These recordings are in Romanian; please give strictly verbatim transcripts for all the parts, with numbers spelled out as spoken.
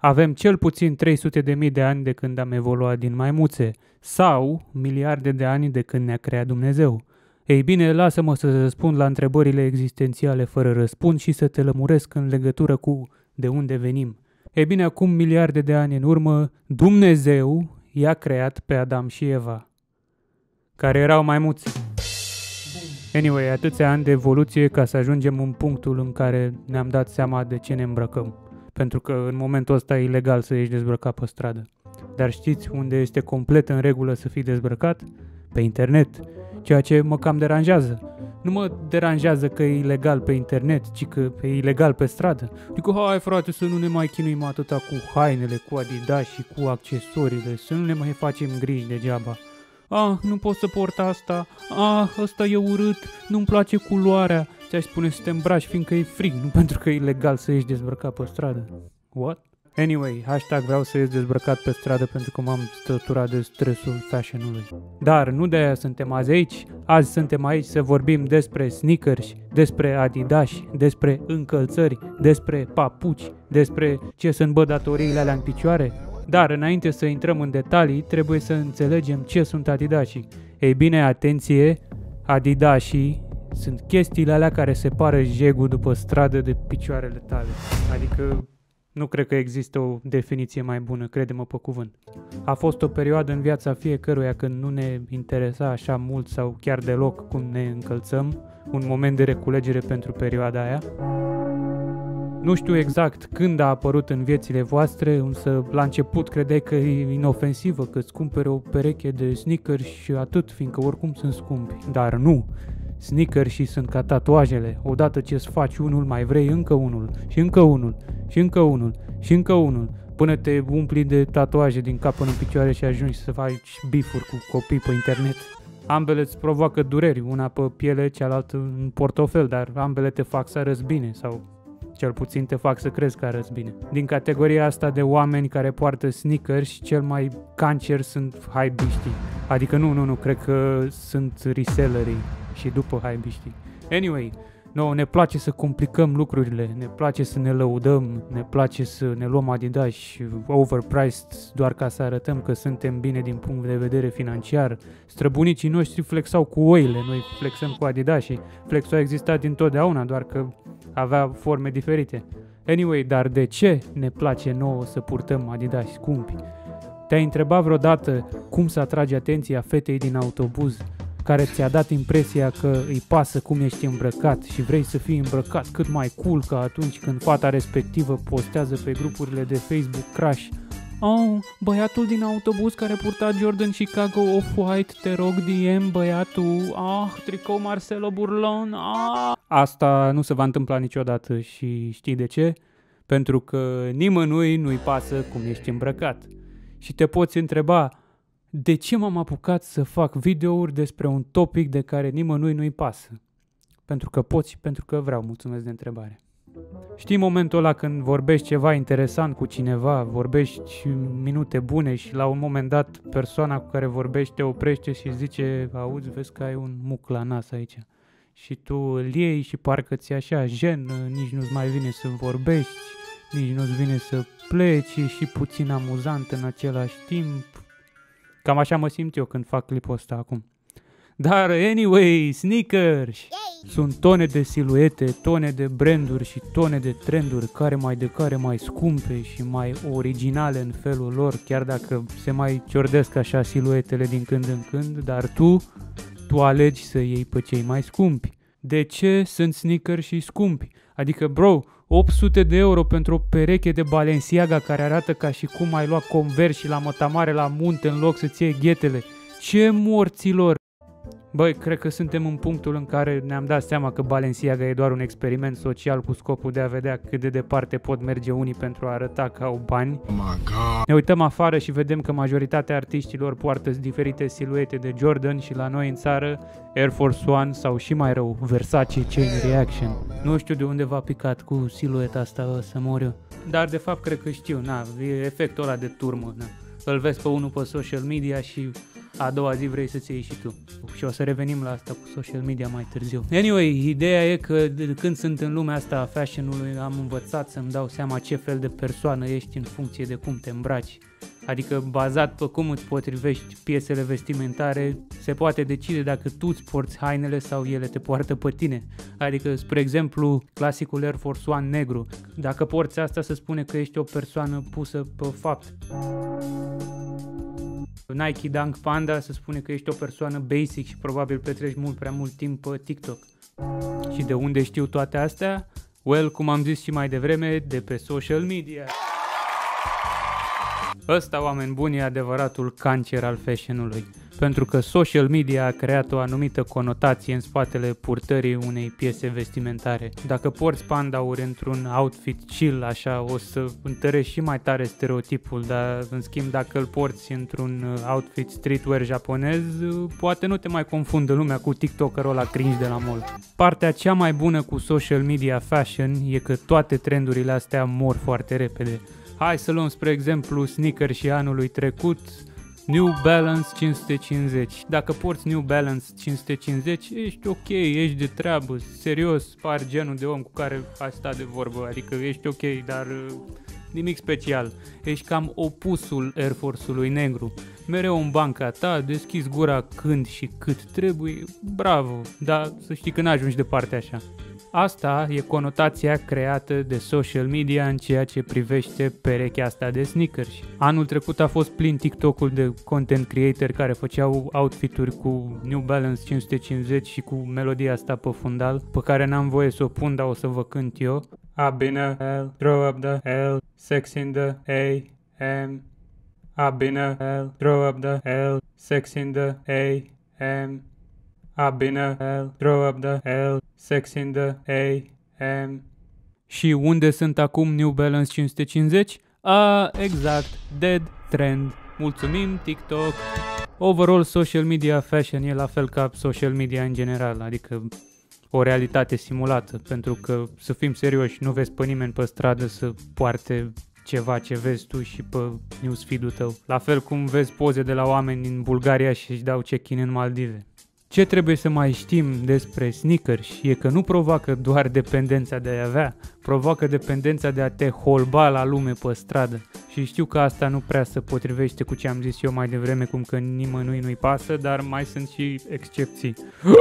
Avem cel puțin trei sute de mii de ani de când am evoluat din maimuțe, sau miliarde de ani de când ne-a creat Dumnezeu. Ei bine, lasă-mă să răspund la întrebările existențiale fără răspuns și să te lămuresc în legătură cu de unde venim. Ei bine, acum miliarde de ani în urmă, Dumnezeu i-a creat pe Adam și Eva, care erau maimuțe. Anyway, atâția ani de evoluție ca să ajungem în punctul în care ne-am dat seama de ce ne îmbrăcăm. Pentru că în momentul ăsta e ilegal să ieși dezbrăcat pe stradă. Dar știți unde este complet în regulă să fii dezbrăcat? Pe internet. Ceea ce mă cam deranjează. Nu mă deranjează că e ilegal pe internet, ci că e ilegal pe stradă. Adică, hai frate, să nu ne mai chinuim atâta cu hainele, cu Adidas și cu accesoriile, să nu ne mai facem griji degeaba. Ah, nu pot să port asta, ah, ăsta e urât, nu-mi place culoarea. Ți-aș spune să te îmbraci fiindcă e frig, nu pentru că e ilegal să ieși dezbrăcat pe stradă. What? Anyway, hashtag vreau să ies dezbrăcat pe stradă pentru că m-am stăturat de stresul fashion-ului. Dar nu de aia suntem azi aici, azi suntem aici să vorbim despre sneakers, despre Adidas, despre încălțări, despre papuci, despre ce sunt bă datoriile alea în picioare. Dar înainte să intrăm în detalii, trebuie să înțelegem ce sunt Adidasii. Ei bine, atenție, Adidasii sunt chestiile alea care separă jegul după stradă de picioarele tale. Adică nu cred că există o definiție mai bună, crede-mă pe cuvânt. A fost o perioadă în viața fiecăruia când nu ne interesa așa mult sau chiar deloc cum ne încălțăm, un moment de reculegere pentru perioada aia. Nu știu exact când a apărut în viețile voastre, însă la început credeai că e inofensivă, că îți cumperi o pereche de sneakers și atât, fiindcă oricum sunt scumpi. Dar nu! Sneakers sunt ca tatuajele. Odată ce îți faci unul, mai vrei încă unul, și încă unul, și încă unul, și încă unul, până te umpli de tatuaje din cap până în picioare și ajungi să faci bifuri cu copii pe internet. Ambele îți provoacă dureri, una pe piele, cealaltă în portofel, dar ambele te fac să arăți bine sau cel puțin te fac să crezi că arăți bine. Din categoria asta de oameni care poartă sneakers, cel mai cancer sunt hypebiștii. Adică nu, nu, nu, cred că sunt resellerii și după hypebiștii. Anyway, nouă ne place să complicăm lucrurile, ne place să ne lăudăm, ne place să ne luăm Adidas overpriced doar ca să arătăm că suntem bine din punct de vedere financiar. Străbunicii noștri flexau cu oile, noi flexăm cu Adidas și flexul a existat dintotdeauna, doar că avea forme diferite. Anyway, dar de ce ne place nouă să purtăm Adidas scumpi? Te-ai întrebat vreodată cum să atragi atenția fetei din autobuz care ți-a dat impresia că îi pasă cum ești îmbrăcat și vrei să fii îmbrăcat cât mai cool ca atunci când fata respectivă postează pe grupurile de Facebook crush: "Oh, băiatul din autobuz care purta Jordan Chicago Off-White, te rog D M băiatul, ah, tricou Marcelo Burlon, ah." Asta nu se va întâmpla niciodată și știi de ce? Pentru că nimănui nu-i pasă cum ești îmbrăcat. Și te poți întreba: de ce m-am apucat să fac videouri despre un topic de care nimănui nu-i pasă? Pentru că poți și pentru că vreau, mulțumesc de întrebare. Știi momentul ăla când vorbești ceva interesant cu cineva, vorbești minute bune și la un moment dat persoana cu care vorbești te oprește și zice: auzi, vezi că ai un muc la nas aici. Și tu îl iei și parcă ți-e așa jenă, nici nu-ți mai vine să vorbești, nici nu-ți vine să pleci, e și puțin amuzant în același timp. Cam așa mă simt eu când fac clipul ăsta acum. Dar, anyway, sneakers! Yay! Sunt tone de siluete, tone de branduri și tone de trenduri, care mai de care mai scumpe și mai originale în felul lor, chiar dacă se mai ciordesc așa siluetele din când în când, dar tu, tu alegi să iei pe cei mai scumpi. De ce sunt sneakers și scumpi? Adică, bro, opt sute de euro pentru o pereche de Balenciaga care arată ca și cum ai luat Converse și la mătamare la munte în loc să-ți iei ghetele. Ce morților! Băi, cred că suntem în punctul în care ne-am dat seama că Balenciaga e doar un experiment social cu scopul de a vedea cât de departe pot merge unii pentru a arăta că au bani. Oh my God. Ne uităm afară și vedem că majoritatea artiștilor poartă diferite siluete de Jordan și la noi în țară Air Force One sau și mai rău Versace Chain Reaction. Nu știu de unde v-a picat cu silueta asta să mor eu. Dar de fapt cred că știu, na, e efectul ăla de turmă, na. Îl vezi pe unul pe social media și a doua zi vrei să-ți iei și tu. Și o să revenim la asta cu social media mai târziu. Anyway, ideea e că de când sunt în lumea asta a fashion-ului am învățat să-mi dau seama ce fel de persoană ești în funcție de cum te îmbraci. Adică bazat pe cum îți potrivești piesele vestimentare, se poate decide dacă tu îți porți hainele sau ele te poartă pe tine. Adică, spre exemplu, clasicul Air Force One negru. Dacă porți asta, se spune că ești o persoană pusă pe fapt. Nike Dunk Panda, se spune că ești o persoană basic și probabil petreci mult prea mult timp pe TikTok. Și de unde știu toate astea? Well, cum am zis și mai devreme, de pe social media. Ăsta, oameni buni, e adevăratul cancer al fashion-ului, pentru că social media a creat o anumită conotație în spatele purtării unei piese vestimentare. Dacă porți pandauri într-un outfit chill, așa, o să întărești și mai tare stereotipul, dar în schimb dacă îl porți într-un outfit streetwear japonez, poate nu te mai confundă lumea cu tiktokerul ăla cringe de la mall. Partea cea mai bună cu social media fashion e că toate trendurile astea mor foarte repede. Hai să luăm spre exemplu sneaker și anului trecut, New Balance cinci sute cincizeci. Dacă porți New Balance cinci sute cincizeci, ești ok, ești de treabă, serios, pari genul de om cu care ai stat de vorbă, adică ești ok, dar nimic special. Ești cam opusul Air Force-ului negru. Mereu în banca ta, deschizi gura când și cât trebuie, bravo, dar să știi că n-ajungi departe așa. Asta e conotația creată de social media în ceea ce privește perechea asta de sneakers. Anul trecut a fost plin TikTok-ul de content creator care făceau outfituri cu New Balance cinci sute cincizeci și cu melodia asta pe fundal, pe care n-am voie să o pun, dar o să vă cânt eu. I've been a hell, throw up the hell, sex in the A M. I've been a hell, throw up the hell, sex in the A M. I've been a hell, throw up the hell, sex in the A M. Și unde sunt acum New Balance cinci sute cincizeci? Ah, exact, dead trend. Mulțumim TikTok. Overall, social media fashion e la fel ca social media în general, adică o realitate simulată, pentru că, să fim serioși, nu vezi pe nimeni pe stradă să poarte ceva ce vezi tu și pe newsfeed-ul tău. La fel cum vezi poze de la oameni în Bulgaria și își dau check-in în Maldive. Ce trebuie să mai știm despre sneakers e că nu provoacă doar dependența de a avea, provoacă dependența de a te holba la lume pe stradă. Și știu că asta nu prea se potrivește cu ce am zis eu mai devreme, cum că nimănui nu-i pasă, dar mai sunt și excepții.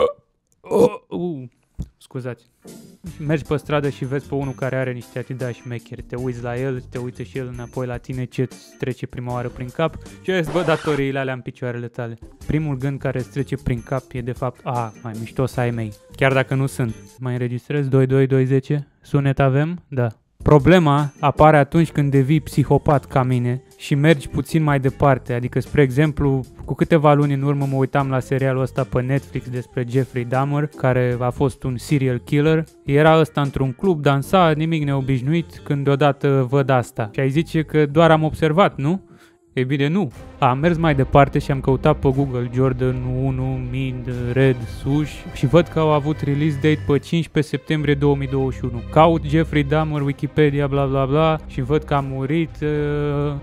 Uh, scuzați. Mergi pe stradă și vezi pe unul care are niște Adidas șmecheri, te uiți la el, te uită și el înapoi la tine, ce-ți trece prima oară prin cap și vezi, bă, datoriile alea în picioarele tale. Primul gând care îți trece prin cap e de fapt, a, mai mișto să ai mei, chiar dacă nu sunt. Mai înregistrez? doi doi doi zece? Sunet avem? Da. Problema apare atunci când devii psihopat ca mine și mergi puțin mai departe, adică, spre exemplu, cu câteva luni în urmă mă uitam la serialul ăsta pe Netflix despre Jeffrey Dahmer, care a fost un serial killer. Era ăsta într-un club, dansa, nimic neobișnuit, când deodată văd asta. Și ai zice că doar am observat, nu? E bine, nu. Am mers mai departe și am căutat pe Google Jordan unu, Mid, Red, Sush și văd că au avut release date pe cincisprezece septembrie două mii douăzeci și unu. Caut Jeffrey Dahmer, Wikipedia, bla bla bla și văd că a murit... Uh...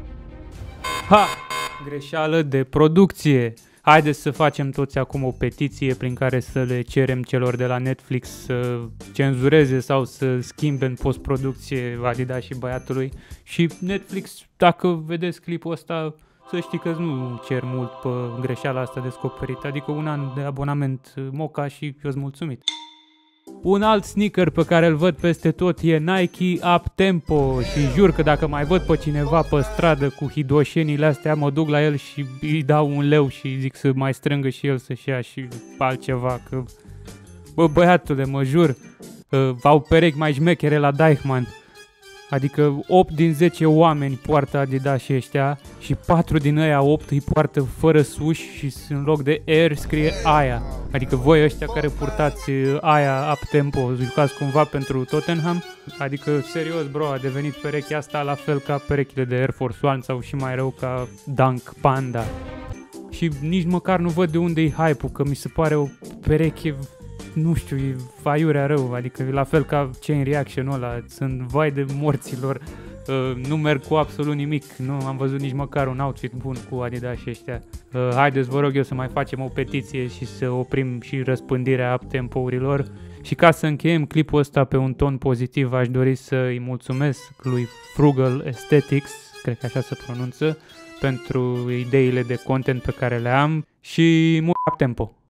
Ha! Greșeală de producție. Haideți să facem toți acum o petiție prin care să le cerem celor de la Netflix să cenzureze sau să schimbe în postproducție Adidas și băiatului. Și Netflix, dacă vedeți clipul ăsta, să știi că nu cer mult pe greșeala asta descoperită, adică un an de abonament Moca și eu-s mulțumit. Un alt sneaker pe care îl văd peste tot e Nike Up Tempo și jur că dacă mai văd pe cineva pe stradă cu hidoșenile astea, mă duc la el și îi dau un leu și zic să mai strângă și el să-și ia și altceva, că bă, băiatule, mă jur, uh, au perechi mai șmechere la Deichmann. Adică opt din zece oameni poartă Adidas și ăștia și patru din ăia opt îi poartă fără suși și în loc de Air scrie Aia. Adică voi ăștia care purtați Aia Up Tempo, jucați cumva pentru Tottenham? Adică serios, bro, a devenit perechea asta la fel ca perechile de Air Force One sau și mai rău ca Dunk Panda. Și nici măcar nu văd de unde e hype-ul, că mi se pare o pereche... Nu știu, e aiurea rău, adică la fel ca Chain Reaction-ul ăla, sunt vai de morților, Uh, nu merg cu absolut nimic, nu am văzut nici măcar un outfit bun cu Adidas și ăștia. Uh, haideți, vă rog eu, să mai facem o petiție și să oprim și răspândirea up-tempo-urilor. Și ca să încheiem clipul ăsta pe un ton pozitiv, aș dori să îi mulțumesc lui Frugal Aesthetics, cred că așa se pronunță, pentru ideile de content pe care le am și mult up-tempo.